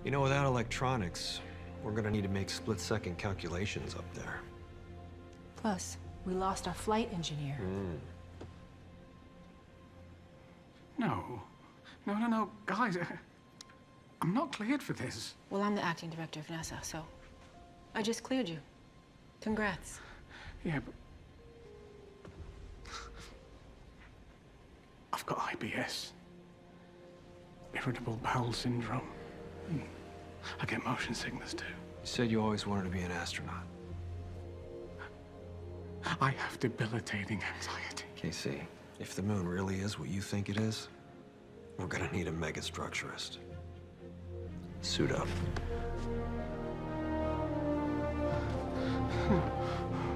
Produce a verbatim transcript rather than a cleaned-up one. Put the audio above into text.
You know, without electronics, we're gonna need to make split-second calculations up there. Plus, we lost our flight engineer. Mm. No. No, no, no. Guys, I'm not cleared for this. Well, I'm the acting director of NASA, so I just cleared you. Congrats. Yeah, but... I've got I B S. Irritable bowel syndrome. I get motion sickness, too. You said you always wanted to be an astronaut. I have debilitating anxiety. Casey, if the moon really is what you think it is, we're gonna need a megastructurist. Suit up.